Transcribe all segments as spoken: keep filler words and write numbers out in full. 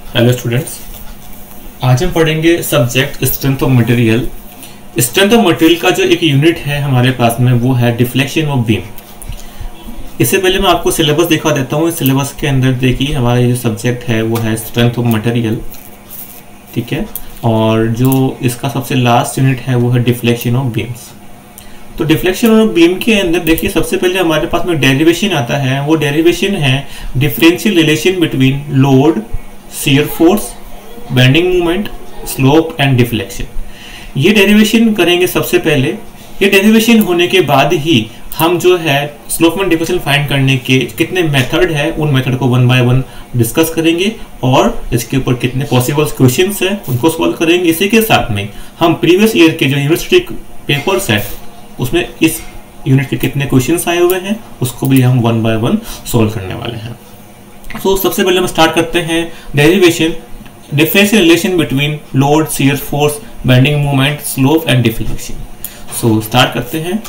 Hello students, आज हम पढ़ेंगे subject strength of material. Strength of material का जो एक यूनिट है हमारे पास में वो है डिफ्लेक्शन ऑफ बीम। इससे पहले मैं आपको सिलेबस दिखा देता हूँ। इस सिलेबस के अंदर देखिए हमारा जो सब्जेक्ट है वो है स्ट्रेंथ ऑफ मटेरियल, ठीक है। और जो इसका सबसे लास्ट यूनिट है वो है डिफ्लेक्शन ऑफ बीम्स। तो डिफ्लेक्शन ऑफ बीम के अंदर देखिए सबसे पहले हमारे पास में डेरिवेशन आता है। वो डेरिवेशन है differential relation between load, shear force, bending moment, slope and deflection. ये डेरिवेशन करेंगे सबसे पहले। ये डेरिवेशन होने के बाद ही हम जो है स्लोप एंड डिफ्लेक्शन फाइंड करने के कितने मेथड है उन मेथड को वन बाय वन डिस्कस करेंगे और इसके ऊपर कितने पॉसिबल क्वेश्चंस है उनको सॉल्व करेंगे। इसी के साथ में हम प्रीवियस ईयर के जो यूनिवर्सिटी पेपर्स है उसमें इस यूनिट के कितने क्वेश्चंस आए हुए हैं उसको भी हम वन बाय वन सॉल्व करने वाले हैं। तो so, सबसे पहले हम स्टार्ट करते हैं derivation differential relation between load, shear force, bending moment, slope and deflection. So start करते हैं।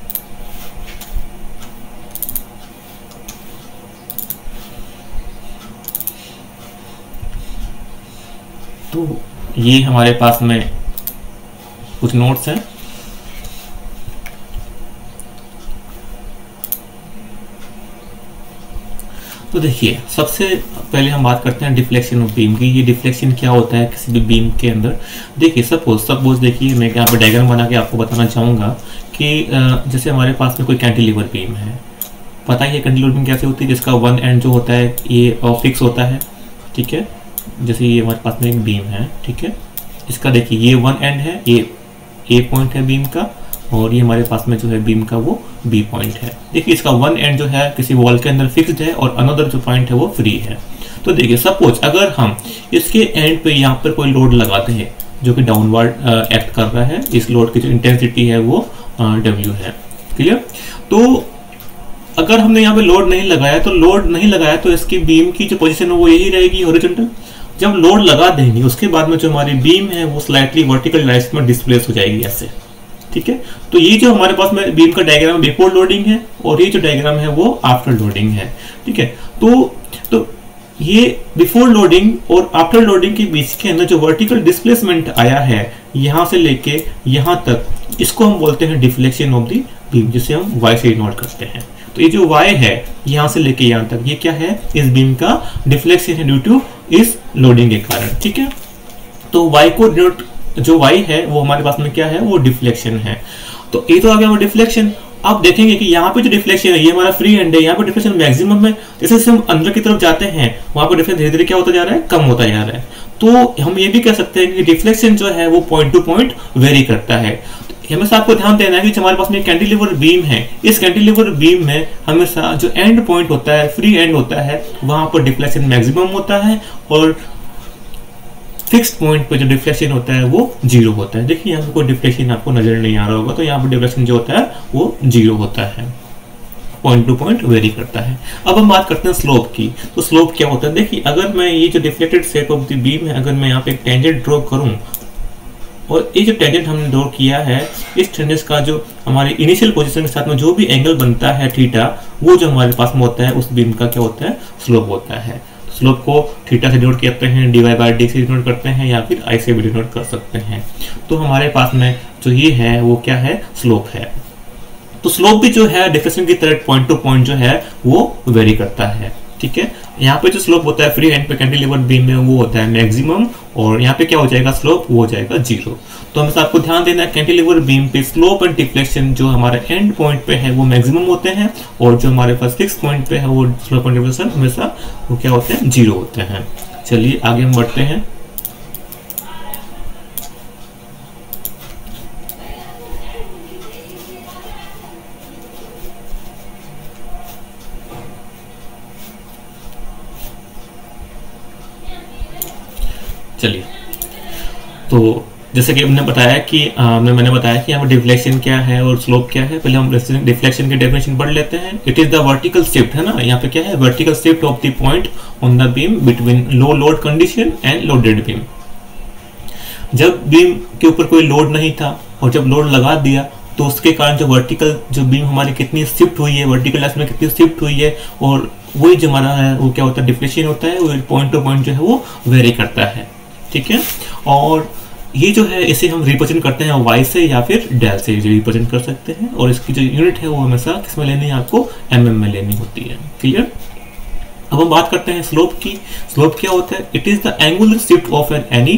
तो ये हमारे पास में कुछ नोट्स हैं। तो देखिए सबसे पहले हम बात करते हैं डिफ्लेक्शन ऑफ बीम की। ये डिफ्लेक्शन क्या होता है किसी भी बीम के अंदर। देखिए सपोज सपोज देखिए मैं यहाँ पे डायग्राम बना के आपको बताना चाहूँगा कि जैसे हमारे पास में कोई कैंटिलीवर बीम है। पता ही है कैंटिलीवर बीम कैसे होती है, जिसका वन एंड जो होता है ये फिक्स होता है, ठीक है। जैसे ये हमारे पास में एक बीम है, ठीक है। इसका देखिए ये वन एंड है, ये ए पॉइंट है बीम का, और ये हमारे पास में जो है बीम का वो बी पॉइंट है। देखिए इसका वन एंड जो है किसी वॉल के अंदर फिक्स्ड है और अनदर जो पॉइंट है वो फ्री है। तो देखिए सपोज अगर हम इसके एंड पे यहाँ पर कोई लोड लगाते हैं जो कि डाउनवर्ड एक्ट कर रहा है, इस लोड की जो इंटेंसिटी है वो डब्ल्यू है, क्लियर। तो अगर हमने यहाँ पे लोड नहीं लगाया तो लोड नहीं लगाया तो इसकी बीम की जो पोजिशन है वो यही रहेगी हॉरिजॉन्टल। जब लोड लगा देंगे उसके बाद में जो हमारी बीम है वो स्लाइटली वर्टिकल डायरेक्शन में डिस्प्लेस हो जाएगी ऐसे, ठीक है। तो ये जो हमारे पास में बीम का डायग्राम बिफोर लोडिंग है और ये जो डायग्राम है वो आफ्टर लोडिंग है, ठीक है। तो तो ये बिफोर लोडिंग और आफ्टर लोडिंग के बीच के अंदर जो वर्टिकल डिस्प्लेसमेंट आया है यहाँ से लेके यहाँ तक, इसको हम बोलते हैं डिफ्लेक्शन ऑफ द बीम, जिसे हम वाई से डिनोट करते हैं। तो ये जो वाई है यहाँ से लेके यहाँ तक, ये क्या है, इस बीम का डिफ्लेक्शन है ड्यू टू इस लोडिंग के कारण, ठीक है। तो वाई को डिनोट जो y है वो हमारे पास में क्या है, वो डिफ्लेक्शन है। तो ये तो आ गया वो डिफ्लेक्शन। अब देखेंगे कि यहाँ पे जो डिफ्लेक्शन है ये हमारा फ्री एंड है, यहाँ पे डिफ्लेक्शन मैक्सिमम है। जैसे जैसे हम अंदर की तरफ जाते हैं वहां पर डिफ्लेक्शन धीरे धीरे क्या होता जा रहा है, कम होता जा रहा है। तो हम ये भी कह सकते हैं कि डिफ्लेक्शन जो है वो पॉइंट टू पॉइंट वेरी करता है। हमेशा आपको ध्यान देना है कि हमारे पास में कैंटिलीवर बीम है, इस कैंटिलीवर बीम में हमेशा जो एंड पॉइंट होता है, फ्री एंड होता है, वहां पर डिफ्लेक्शन मैक्सिमम होता है और फिक्स्ड पॉइंट पे जो डिफ्लेक्शन होता है वो जीरो होता है। देखिए यहाँ पे कोई डिफ्लेक्शन आपको नजर नहीं आ रहा होगा, तो यहाँ पे डिफ्लेक्शन जो होता है वो जीरो होता है, पॉइंट टू पॉइंट वेरी करता है। अब हम बात करते हैं स्लोप की। तो स्लोप क्या होता है, देखिए अगर मैं ये जो deflected shape of the beam है, अगर मैं यहाँ पे एक टेंजेंट ड्रॉ करूँ और ये जो टेंजेंट हमने ड्रॉ किया है, इस टेंजेंट का जो हमारे इनिशियल पोजीशन के साथ में जो भी एंगल बनता है थीटा, वो जो हमारे पास में होता है उस बीम का क्या होता है, स्लोप होता है। स्लोप को थीटा से डिनोट करते हैं, डी वाई बाई डी से डिनोट करते हैं, या फिर आई से भी डिनोट कर सकते हैं। तो हमारे पास में जो ये है वो क्या है, स्लोप है। तो स्लोप भी जो है डिफ्लेक्शन की तरह पॉइंट टू पॉइंट जो है वो वेरी करता है, ठीक है। यहाँ पे जो स्लोप होता है फ्री एंड पे कैंटिलीवर बीम में वो होता है मैक्सिमम, और यहाँ पे क्या हो जाएगा, स्लोप वो हो जाएगा जीरो। तो हमेशा आपको ध्यान देना है कैंटिलीवर बीम पे स्लोप एंड डिफ्लेक्शन जो हमारे एंड पॉइंट पे है वो मैक्सिमम होते हैं, और जो हमारे पास फिक्स पॉइंट पे है वो स्लोप एंड डिफ्लेक्शन हमेशा वो क्या होते हैं, जीरो होते हैं। चलिए आगे हम बढ़ते हैं। चलिए तो जैसे कि हमने बताया कि आ, मैं मैंने बताया कि यहाँ डिफ्लेक्शन क्या है और स्लोप क्या है। पहले हम डिफ्लेक्शन की डेफिनेशन पढ़ लेते हैं। It is the vertical shift, है ना, यहाँ पे क्या है, vertical shift of the point on the beam between low load condition and loaded beam. जब बीम के ऊपर कोई लोड नहीं था और जब लोड लगा दिया तो उसके कारण जो वर्टिकल जो बीम हमारी कितनी शिफ्ट हुई है, वर्टिकल डायरेक्शन में कितनी शिफ्ट हुई है, और वही जो हमारा है वो क्या होता है, डिफ्लेक्शन होता है, वो पॉइंट टू पॉइंट जो है वो वेरी करता है। ठीक है, और ये जो है इसे हम रिप्रेजेंट करते हैं वाई से या फिर डेल से रिप्रेजेंट कर सकते हैं, और इसकी जो यूनिट है वो हमेशा किसमें लेनी है, आपको एम एम में लेनी होती है। क्लियर। अब हम बात करते हैं स्लोप की। स्लोप क्या होता है, it is the angular shift of an any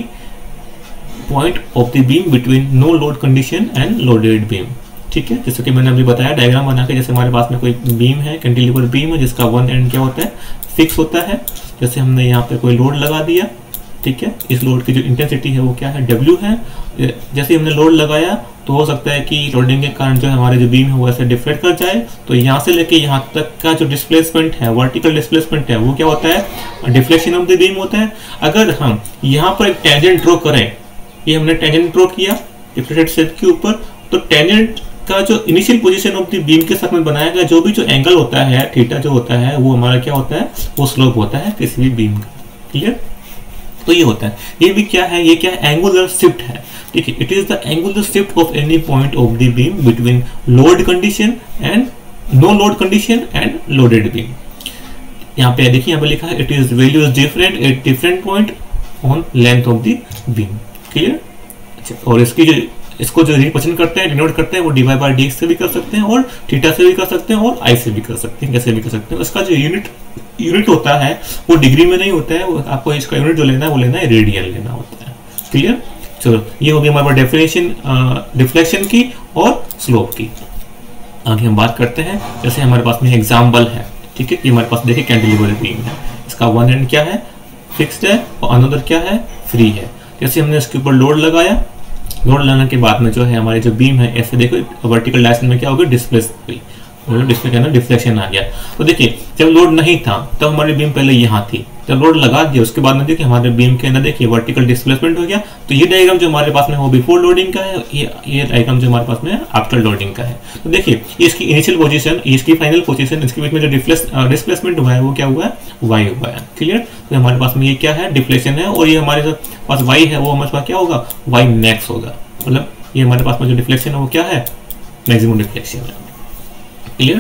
point of the beam between no load condition and loaded beam. ठीक है, जैसे कि मैंने अभी बताया डायग्राम बना के, जैसे हमारे पास में कोई बीम है, कैंटिलीवर बीम है, जिसका वन एंड क्या होता है, फिक्स होता है। जैसे हमने यहाँ पे कोई लोड लगा दिया, ठीक है, इस लोड की जो इंटेंसिटी है वो क्या है, डब्ल्यू है। जैसे हमने लोड लगाया तो हो सकता है कि लोडिंग के कारण जो हमारे जो बीम है वो ऐसे डिफ्लेक्ट कर जाए, तो यहाँ से लेके यहाँ तक का जो डिस्प्लेसमेंट है, वर्टिकल डिस्प्लेसमेंट है, वो क्या होता है, डिफ्लेक्शन ऑफ द बीम होता है। अगर हम यहाँ पर एक टेंजेंट ड्रॉ करें, ये हमने टेंजेंट ड्रॉ किया डिफ्लेक्टेड शेप के ऊपर, तो टेंजेंट का जो initial position of the beam के साथ में बनाया गया जो भी जो एंगल होता है, थीटा जो होता है, वो हमारा क्या होता है, वो स्लोप होता है किसी भी बीम का। क्लियर। तो ये होता है, ये भी क्या है, ये क्या है, एंगुलर शिफ्ट है। ठीक है, it is the angular shift of any point of the beam between load condition and no load condition and loaded beam. यहाँ पे देखिए, यहाँ पे लिखा है, it is value is different at different point on length of the beam. Clear. अच्छा, और इसकी जो इसको जो रिप्रेजेंट करते हैं, डिनोट करते हैं, वो डीवाई बाय डी से भी कर सकते हैं, और थीटा से भी कर सकते हैं, और आई से भी कर सकते हैं, कैसे भी कर सकते हैं। इसका जो यूनिट यूनिट होता है वो डिग्री में नहीं होता है, वो आपको इसका यूनिट जो लेना है वो लेना है रेडियन लेना होता है। क्लियर। चलो, ये हो गई हमारे पास डेफिनेशन डिफ्लेक्शन की और स्लोप की। आगे हम बात करते हैं, जैसे हमारे पास में एग्जाम्पल है। ठीक है, कि हमारे पास देखिए कैंटिलीवर बीम है, इसका वन एंड क्या है, फिक्स्ड है, और अनदर क्या है, फ्री है। जैसे हमने इसके ऊपर लोड लगाया, लोड लगाने के बाद में जो है हमारी जो बीम है, ऐसे देखो वर्टिकल डायरेक्शन में क्या होगी, डिस्प्लेस हुई, डिस्प्ले करना डिफ्लेक्शन आ गया। तो देखिए, जब लोड नहीं था तब तो हमारी बीम पहले यहाँ थी, जब लोड लगा दिया उसके बाद में देखिए हमारे बीम के अंदर देखिए वर्टिकल डिस्प्लेसमेंट हो गया। तो ये डायग्राम जो हमारे पास में वो बिफोर लोडिंग का है, ये ये डायग्राम जो हमारे पास में आफ्टर लोडिंग का है। तो देखिए, इसकी इनिशियल पोजीशन, इसकी फाइनल पोजीशन, इसके बीच में जो डिस्प्लेसमेंट हुआ है वो क्या हुआ है, वाई हुआ है। क्लियर। तो हमारे पास में ये क्या है, डिफ्लेक्शन है, और ये हमारे पास वाई है, वो हमारे पास क्या होगा, वाई मैक्स होगा। मतलब ये हमारे पास में जो डिफ्लेक्शन है वो क्या है, मैक्सिमम डिफ्लेक्शन है। क्लियर।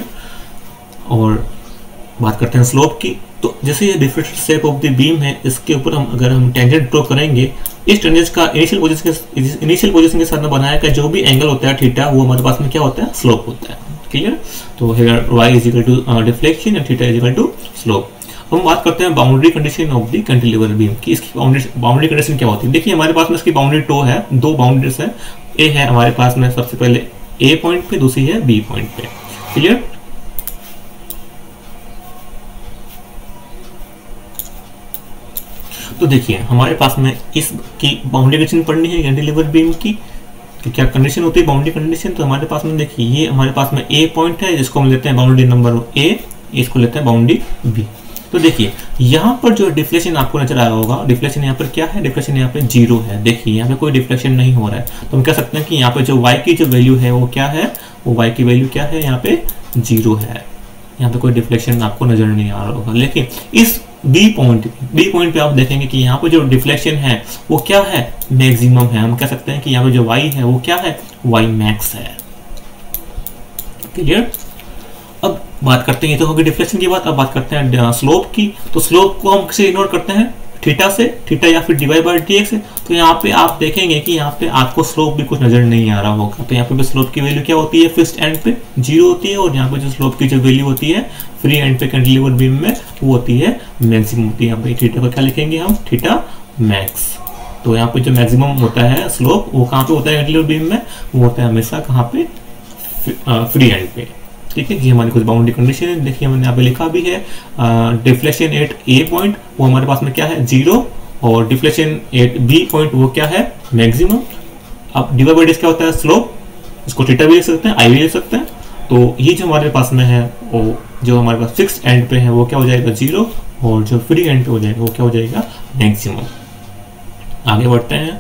और बात करते हैं स्लोप की। तो जैसे ये different shape of the beam है, इसके ऊपर हम अगर हम टेंजेंट ड्रॉ करेंगे, इस टेंजेंट का इनिशियल पोजीशन के इनिशियल पोजीशन के साथ में बनाया गया जो भी एंगल होता है थीटा, वो हमारे पास में क्या होता है, स्लोप होता है। क्लियर। तो here y is equal to deflection and theta is equal to slope. हम बात करते हैं boundary condition of the cantilever beam की। इसकी बाउंड्री बाउंड्री कंडीशन क्या होती है, देखिए हमारे पास में इसकी बाउंड्री टो है, दो बाउंड्रीज है। ए है हमारे पास में सबसे पहले ए पॉइंट पे, दूसरी है बी पॉइंट पे। क्लियर। तो देखिए हमारे पास में इसकी बाउंड्री कंडीशन पढ़नी है कैंटिलीवर बीम की, तो क्या कंडीशन होती है बाउंड्री कंडीशन। तो हमारे पास में देखिए, ये हमारे पास में ए पॉइंट है, जिसको हम लेते हैं बाउंड्री नंबर ए, इसको लेते हैं बाउंड्री बी। तो देखिए यहाँ पर जो डिफ्लेक्शन आपको नजर आया होगा, डिफ्लेक्शन यहाँ पर क्या है, डिफ्लेक्शन यहाँ पे जीरो है। देखिए यहाँ पे कोई डिफ्लेक्शन नहीं हो रहा है, तो हम कह सकते हैं कि यहाँ पे जो y की जो वैल्यू है वो क्या है, वो y की वैल्यू क्या है, यहाँ पे जीरो है। यहाँ पे कोई डिफ्लेक्शन आपको नजर नहीं आ रहा होगा। लेकिन इस बी पॉइंट बी पॉइंट पे आप देखेंगे कि यहाँ पे जो डिफ्लेक्शन है वो क्या है, मैक्सिमम है। हम कह सकते हैं कि यहाँ पे जो y है वो क्या है, y मैक्स है। क्लियर। अब बात करते हैं, ये तो होगी डिफ्लेक्शन की बात। अब बात करते हैं स्लोप की। तो स्लोप को हम किसे इग्नोर करते हैं, थीटा से, थीटा या फिर डिवाइड बाय डी एक्स से। तो यहाँ पे आप देखेंगे कि यहाँ पे आपको स्लोप भी कुछ नजर नहीं आ रहा होगा। तो यहाँ पे स्लोप की वैल्यू क्या होती है, फिक्स्ड एंड पे जीरो होती है, और यहाँ पे जो स्लोप की जो वैल्यू होती है फ्री एंड पे कैंटिलीवर बीम में वो होती है मैक्सिमम होती है। यहाँ पे थीटा को क्या लिखेंगे हम, थीटा मैक्स। तो यहाँ पे जो मैक्सिमम होता है स्लोप वो कहाँ पे होता है कैंटिलीवर बीम में, वो होता है हमेशा कहाँ पे, फ्री एंड पे। ठीक है, ये हमारी कुछ बाउंड्री कंडीशन है। देखिए मैंने यहाँ पे लिखा भी है, डिफ्लेक्शन एट ए पॉइंट वो हमारे पास में क्या है, जीरो, और डिफ्लेक्शन एट बी पॉइंट वो क्या है, मैक्सिमम। अब डिवाइड बाय डी क्या होता है, स्लोप, इसको थीटा भी लिख सकते हैं, आई भी लिख सकते हैं। तो ये जो हमारे पास में है, वो जो हमारे पास फिक्स एंड पे है वो क्या हो जाएगा, जीरो, और जो फ्री एंड पे हो जाएगा वो क्या हो जाएगा, मैक्सिमम। आगे बढ़ते हैं,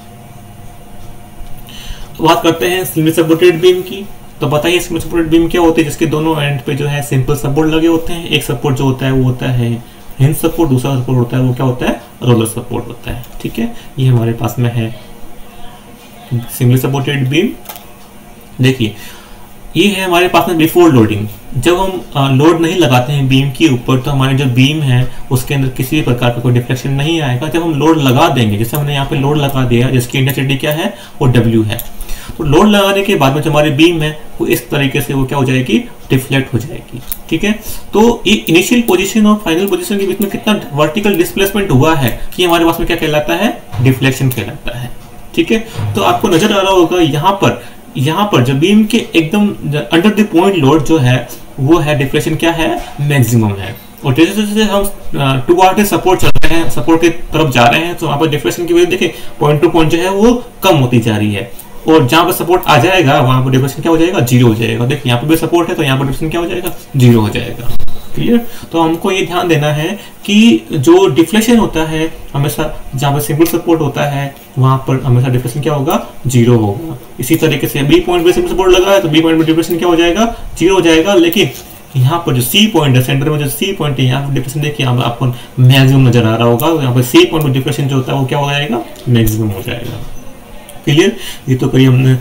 तो बात करते हैं सिंगल सपोर्टेड बीम की। तो बताइए सिंगल सपोर्टेड बीम क्या होती है, जिसके दोनों एंड पे जो है सिंपल सपोर्ट लगे होते हैं। एक सपोर्ट जो होता है वो होता है हिंज सपोर्ट, दूसरा सपोर्ट होता है वो क्या होता है, रोलर सपोर्ट होता है। ठीक है, ये हमारे पास में है सिंगल सपोर्टेड बीम। देखिए ये है हमारे पास में बिफोर लोडिंग। जब हम लोड नहीं लगाते हैं बीम के ऊपर तो हमारे जो बीम है उसके अंदर किसी भी प्रकार का कोई डिफ्लेक्शन नहीं आएगा। जब हम लोड लगा देंगे, जैसे हमने यहाँ पे लोड लगा दिया जिसकी इंटेंसिटी क्या है वो डब्ल्यू है, तो लोड लगाने के बाद में जो हमारी बीम है वो इस तरीके से वो क्या हो जाएगी, डिफ्लेक्ट हो जाएगी। ठीक है, तो ये इनिशियल पोजीशन और फाइनल पोजीशन के बीच में कितना वर्टिकल डिस्प्लेसमेंट हुआ है कि हमारे पास में क्या कहलाता है, डिफ्लेक्शन कहलाता है। ठीक है, तो आपको नजर आ रहा होगा यहाँ पर यहाँ पर जो बीम के एकदम अंडर द पॉइंट लोड जो है वो है डिफ्लेक्शन क्या है, मैक्सिमम है। और जैसे जैसे हम टुवर्ड सपोर्ट चल रहे हैं, सपोर्ट की तरफ जा रहे हैं, तो वहाँ पर डिफ्लेक्शन की वजह देखिए पॉइंट टू पॉइंट जो है वो कम होती जा रही है। और जहाँ पर सपोर्ट आ जाएगा वहाँ पर डिफ्लेक्शन क्या हो जाएगा, जीरो हो जाएगा। देखिए यहाँ पर भी सपोर्ट है तो यहाँ पर डिफ्लेक्शन क्या हो जाएगा, जीरो हो जाएगा। क्लियर, तो हमको ये ध्यान देना है कि जो डिफ्लेक्शन होता है हमेशा जहाँ पर सिंगल सपोर्ट होता है वहां पर हमेशा डिफ्लेक्शन क्या होगा, जीरो होगा। इसी तरीके से बी पॉइंट पे सिंगल सपोर्ट लगा है तो बी पॉइंट पे डिफ्लेक्शन क्या हो जाएगा, जीरो हो जाएगा। लेकिन यहाँ पर जो सी पॉइंट है, सेंटर में जो सी पॉइंट है, यहाँ पर डिफ्लेक्शन देखिए यहाँ पर आपको मैक्सिमम नजर आ रहा होगा। यहाँ पर सी पॉइंट पर डिफ्लेक्शन जो होता है वो क्या हो जाएगा, मैक्सिमम हो जाएगा। क्लियर, ये तो करिए हमने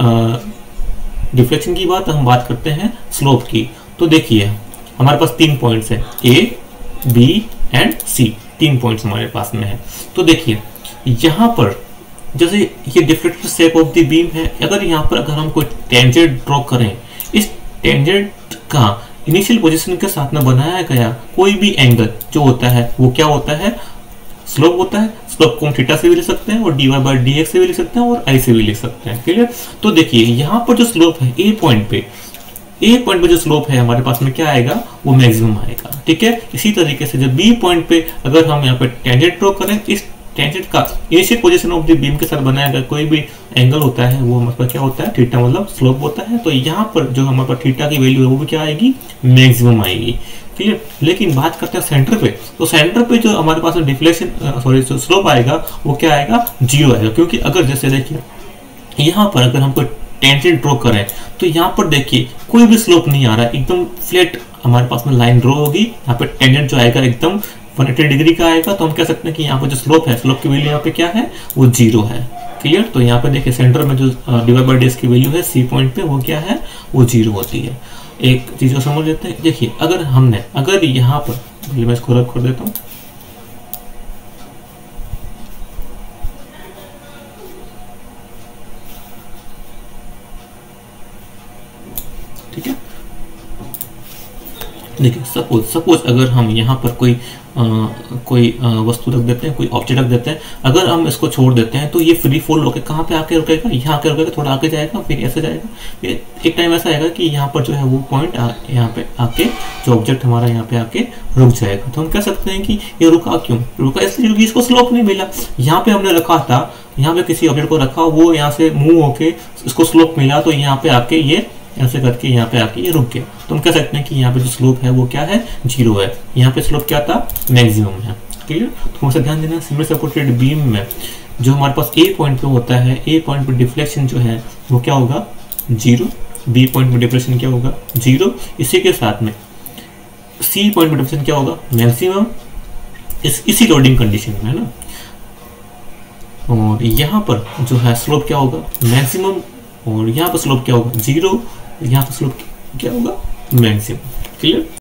डिफ्लेक्शन की बात। हम बात करते हैं स्लोप की। तो देखिए हमारे पास तीन पॉइंट्स है, ए बी एंड सी, तीन पॉइंट्स हमारे पास में है। तो देखिए यहाँ पर जैसे ये deflected shape of the beam है, अगर यहाँ पर अगर हम कोई टेंजेंट ड्रॉ करें, इस टेंजेंट का इनिशियल पोजीशन के साथ में बनाया गया कोई भी एंगल जो होता है वो क्या होता है, स्लोप होता है। स्लोप को हम थीटा से भी लिख सकते हैं और D Y by D X से भी लिख सकते हैं और आई से भी लिख सकते हैं। क्लियर, तो देखिए यहाँ पर जो स्लोप है ए पॉइंट पे, ए पॉइंट पे जो स्लोप है हमारे पास में क्या आएगा, वो मैक्सिमम आएगा। ठीक है, इसी तरीके से जब बी पॉइंट पे अगर हम यहाँ पे टेंजेंट ड्रॉ करें, इस टेंजेंट का initial position of the beam के साथ बनाया गया कोई भी एंगल होता है वो मतलब क्या होता है, थीटा मतलब स्लोप होता है। तो यहाँ पर जो हमारे पास थीटा की वैल्यू है वो भी क्या आएगी, मैक्सिमम आएगी। क्लियर, लेकिन बात करते हैं सेंटर पे, तो सेंटर पे जो हमारे पास डिफ्लेक्शन सॉरी जो स्लोप आएगा वो क्या आएगा, जीरो आएगा। क्योंकि अगर जैसे देखिए यहाँ पर अगर हम कोई टेंजेंट ड्रॉ करें तो यहाँ पर देखिए कोई भी स्लोप नहीं आ रहा है, एकदम फ्लैट हमारे पास में लाइन ड्रॉ होगी। यहाँ पे टेंजेंट जो आएगा एकदम एक सौ अस्सी डिग्री का आएगा। तो हम कह सकते हैं कि यहाँ पर जो स्लोप है, स्लोप की वैल्यू यहाँ पे क्या है, वो जीरो है। क्लियर, तो यहाँ पे देखिए सेंटर में जो डिवाइड बाय डी की वैल्यू है सी पॉइंट पे वो क्या है, वो जीरो होती है। एक चीज को समझ लेते हैं। देखिए अगर हमने अगर यहाँ पर मैं इसको रब कर देता हूँ, ठीक है। देखिए सपोज सपोज अगर हम यहाँ पर कोई आ, कोई आ, वस्तु रख देते हैं, कोई ऑब्जेक्ट रख देते हैं, अगर हम इसको छोड़ देते हैं तो ये फ्री फॉल होकर कहाँ पे आके रुकेगा, यहाँ आके रुकेगा, थोड़ा आगे जाएगा, फिर ऐसे जाएगा, फिर एक टाइम ऐसा आएगा कि यहाँ पर जो है वो पॉइंट यहाँ पे आके जो ऑब्जेक्ट हमारा यहाँ पे आके रुक जाएगा। तो हम कह सकते हैं कि ये रुका क्यों, रुका इसलिए क्योंकि इसको स्लोप नहीं मिला। यहाँ पे हमने रखा था, यहाँ पे किसी ऑब्जेक्ट को रखा, वो यहाँ से मूव होके इसको स्लोप मिला, तो यहाँ पे आके ये ऐसे करके यहाँ पे आके ये रुक गया। तो हम कह सकते हैं कि यहाँ पे जो स्लोप है वो क्या है, जीरो है। यहाँ पे स्लोप क्या था, मैक्सिमम है। क्लियर, तो हमें ध्यान देना सिंगल सपोर्टेड बीम में जो हमारे पास ए पॉइंट पे होता है, ए पॉइंट पे डिफ्लेक्शन जो है वो क्या होगा, जीरो। बी पॉइंट पे डिफ्लेक्शन क्या होगा, जीरो। इसी के साथ में सी पॉइंट पे डिफ्लेक्शन क्या होगा, मैक्सिमम, इस इसी लोडिंग कंडीशन में है ना। और यहाँ पर जो है स्लोप क्या होगा, मैक्सिमम, और यहाँ पर स्लोप क्या होगा, जीरो, यहाँ पर स्लोप क्या होगा, मैक्सिमम। क्लियर।